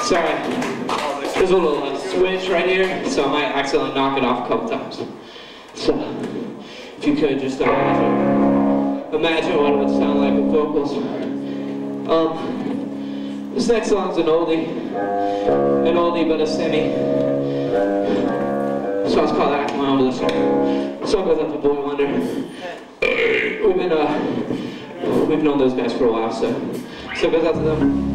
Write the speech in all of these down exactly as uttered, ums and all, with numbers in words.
Sorry, there's a little uh, switch right here, so I might accidentally knock it off a couple times. So, if you could just imagine, imagine what it would sound like with vocals. Um, this next song's an oldie, an oldie but a semi. This song's called Act My Own Blizzard. The song goes out to Boy Wonder. We've been, uh, we've known those guys for a while, so, so it goes out to them.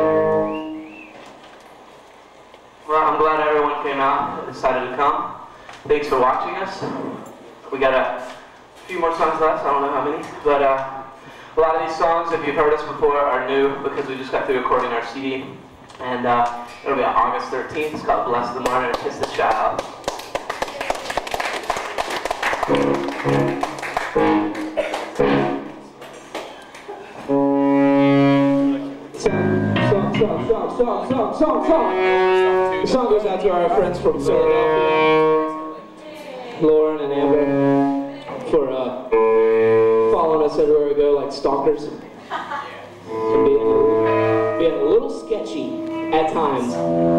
Well, I'm glad everyone came out and decided to come. Thanks for watching us. We got a few more songs left, I don't know how many, but uh, a lot of these songs, if you've heard us before, are new because we just got through recording our C D. And uh, it'll be on August thirteenth. It's called Bless the Martyr and Kiss the Child. Song, song, song, song, song, song, song. The song goes out to our friends from Philadelphia, Lauren and Amber, for uh, following us everywhere we go like stalkers. And being, being a little sketchy at times.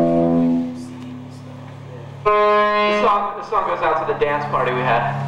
The song, the song goes out to the dance party we had.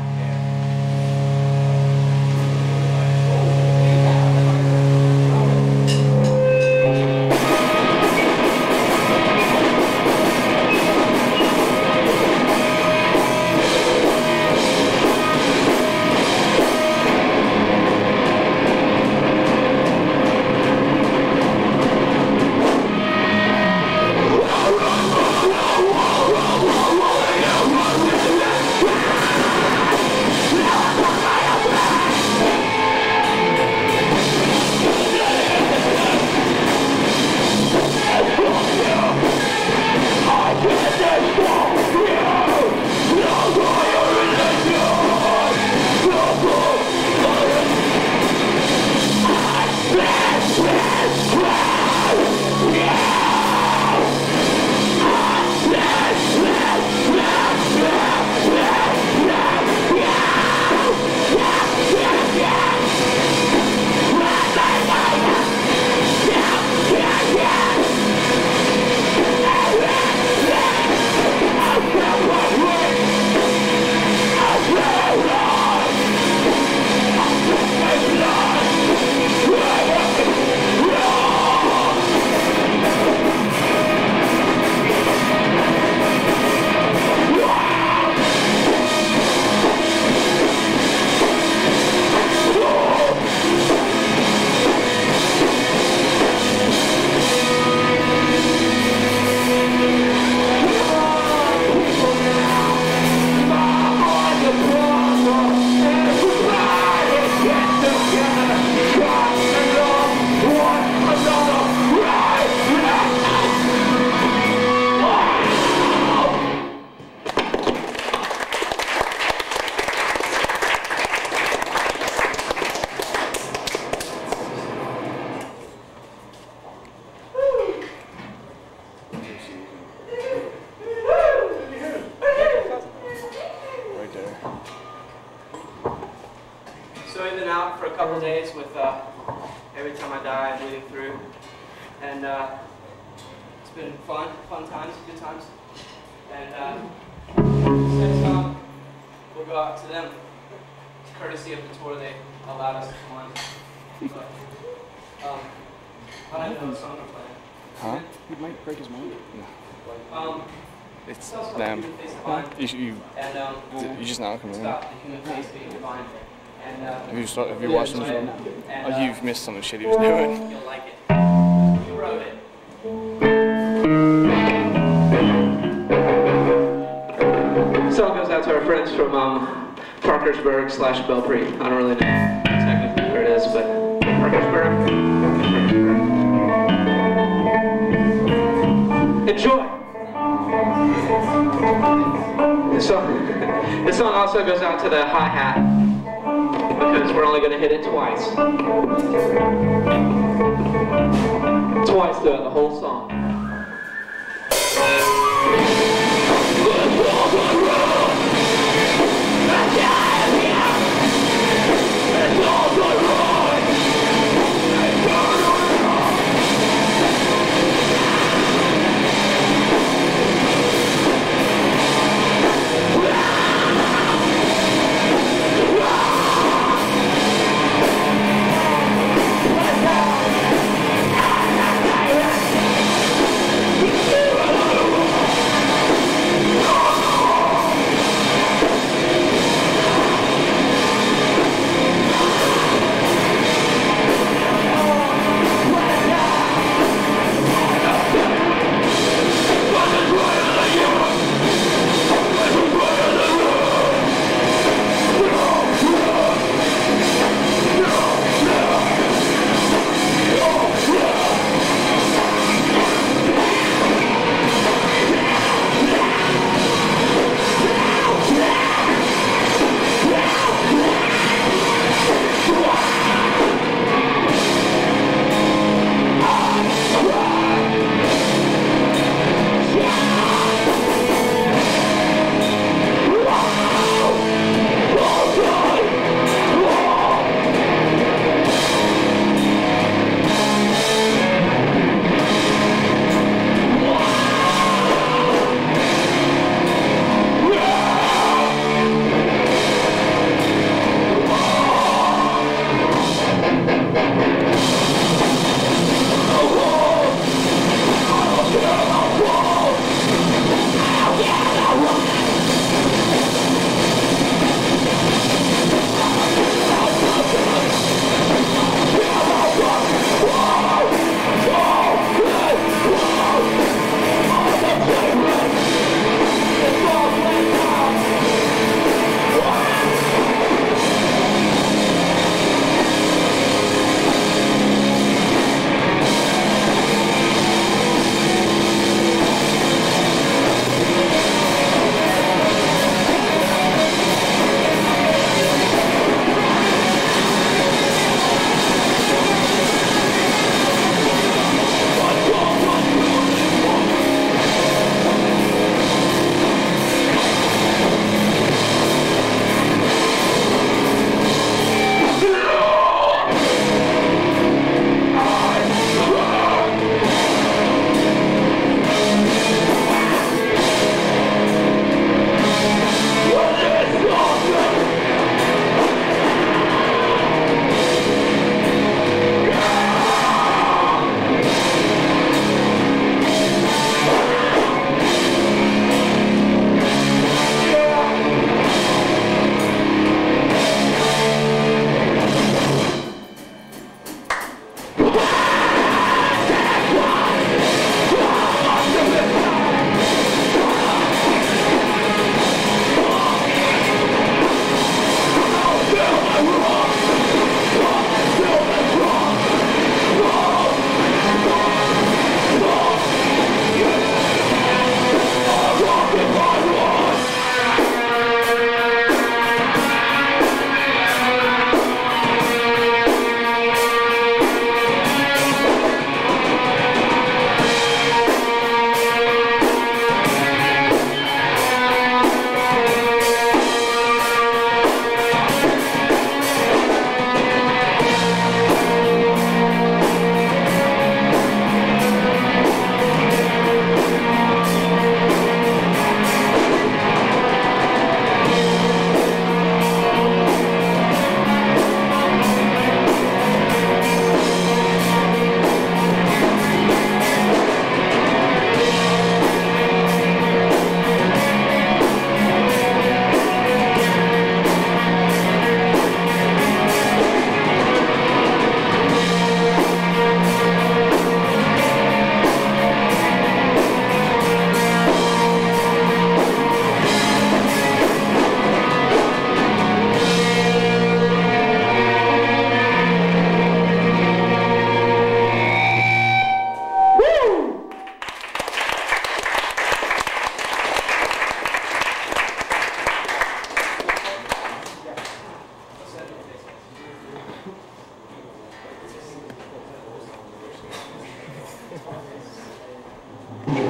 So we've been out for a couple of days with uh, Every Time I Die, I'm Bleeding Through. And uh, it's been fun, fun times, good times. And uh, this next song will go out to them. It's courtesy of the tour they allowed us to come on. But, um, I don't know the song I'm playing. Huh? He might break his mind. No. Um, It's damn. You, you, and, um, you just now coming in. Stop the human face being divine. And, uh, Have you, start, have you watched him? And, Oh, uh, you've missed something shit he was doing. You'll like it. You wrote it. This song goes out to our friends from um, Parkersburg slash Belpre. I don't really know technically where it is, but Parkersburg. Enjoy. This song, this song also goes out to the hi-hat, because we're only going to hit it twice. Twice throughout the whole song.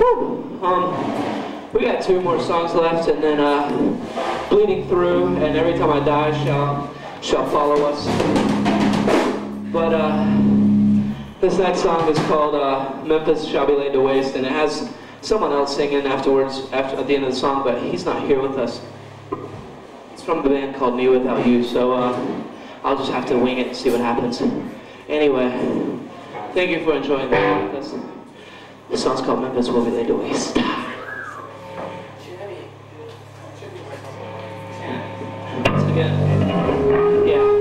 Um, we got two more songs left, and then uh, Bleeding Through, and Every Time I Die shall shall follow us. But uh, this next song is called uh, Memphis Shall Be Laid to Waste, and it has someone else singing afterwards, after at the end of the song, but he's not here with us. It's from the band called Me Without You, so uh, I'll just have to wing it and see what happens. Anyway, thank you for enjoying that with us. This song's called Memphis Will Be Laid to Waste. Again. Yeah.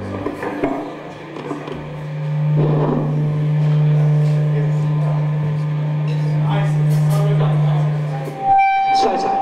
Side side.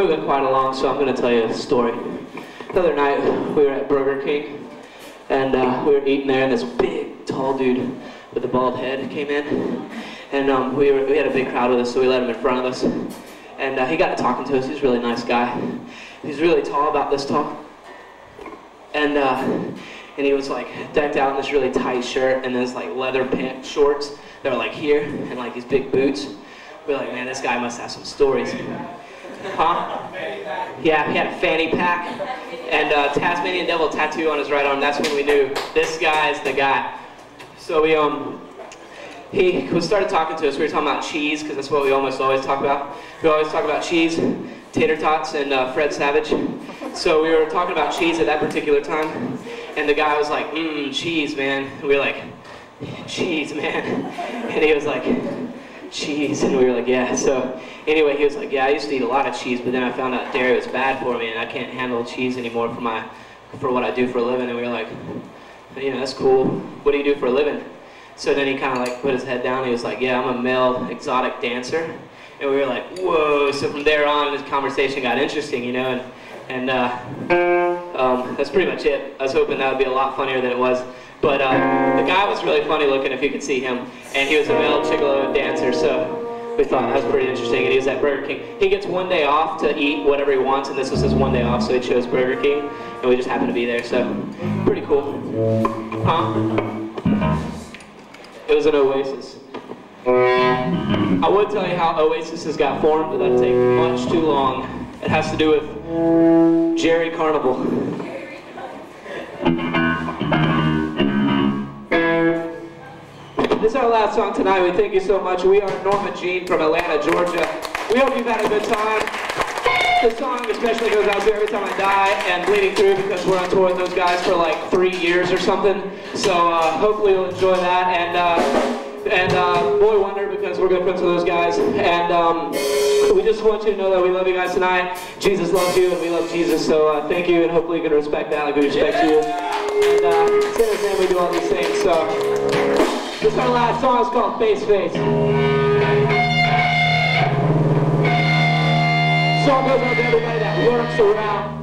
moving quite along, so I'm going to tell you a story. The other night, we were at Burger King, and uh, we were eating there, and this big, tall dude with a bald head came in, and um, we, were, we had a big crowd with us, so we let him in front of us, and uh, he got to talking to us. He's a really nice guy. He's really tall, about this tall, and uh, and he was like decked out in this really tight shirt and this like leather pant shorts that were like here, and like these big boots. We were like, man, this guy must have some stories. Huh? Yeah, he had a fanny pack and a Tasmanian devil tattoo on his right arm. That's when we knew this guy's the guy. So we um, he started talking to us. We were talking about cheese, because that's what we almost always talk about. We always talk about cheese, tater tots, and uh, Fred Savage. So we were talking about cheese at that particular time, and the guy was like, mmm, cheese, man. And we were like, cheese, man. And he was like, cheese, and we were like, yeah. So anyway, he was like, yeah, I used to eat a lot of cheese, but then I found out dairy was bad for me, and I can't handle cheese anymore for my, for what I do for a living. And we were like, you know, that's cool. What do you do for a living? So then he kind of like put his head down. And he was like, yeah, I'm a male exotic dancer. And we were like, whoa. So from there on, this conversation got interesting, you know, and and uh, um, that's pretty much it. I was hoping that would be a lot funnier than it was. But uh, the guy was really funny looking, if you could see him, and he was a male gigolo dancer, so we thought that was pretty interesting. And he was at Burger King. He gets one day off to eat whatever he wants, and this was his one day off, so he chose Burger King, and we just happened to be there, so pretty cool. Huh? It was an Oasis. I would tell you how Oasis has got formed, but that'd take much too long. It has to do with Jerry Carnival. This is our last song tonight. We thank you so much. We are Norma Jean from Atlanta, Georgia. We hope you've had a good time. This song especially goes out to Every Time I Die and Bleeding Through, because we're on tour with those guys for like three years or something. So uh, hopefully you'll enjoy that. And uh, and uh, Boy Wonder, because we're good friends with those guys. And um, we just want you to know that we love you guys tonight. Jesus loves you, and we love Jesus. So uh, thank you, and hopefully you can respect that like we respect you. And uh, in His name we do all these things. So this is our last song. It's called Face Face. Song goes out to everybody that works around